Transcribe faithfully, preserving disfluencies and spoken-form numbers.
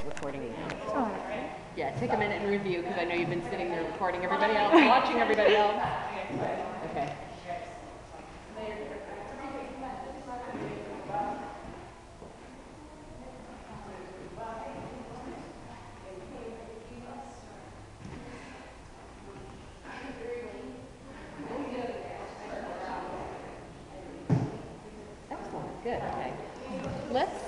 recording now. Oh. Yeah, take a minute and review because I know you've been sitting there recording everybody else, watching everybody else. Okay. Excellent. Good. Okay. Let's